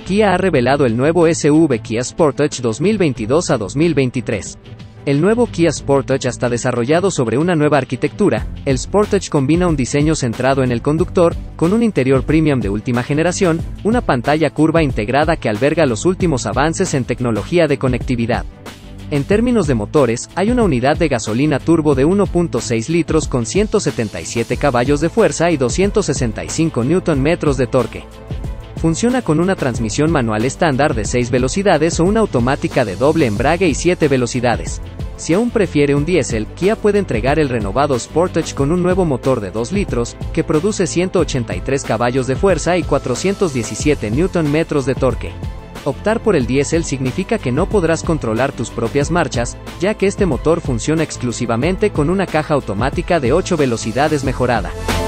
Kia ha revelado el nuevo SUV Kia Sportage 2022 a 2023. El nuevo Kia Sportage está desarrollado sobre una nueva arquitectura. El Sportage combina un diseño centrado en el conductor, con un interior premium de última generación, una pantalla curva integrada que alberga los últimos avances en tecnología de conectividad. En términos de motores, hay una unidad de gasolina turbo de 1.6 litros con 177 caballos de fuerza y 265 Nm de torque. Funciona con una transmisión manual estándar de 6 velocidades o una automática de doble embrague y 7 velocidades. Si aún prefiere un diésel, Kia puede entregar el renovado Sportage con un nuevo motor de 2 litros, que produce 183 caballos de fuerza y 417 Nm de torque. Optar por el diésel significa que no podrás controlar tus propias marchas, ya que este motor funciona exclusivamente con una caja automática de 8 velocidades mejorada.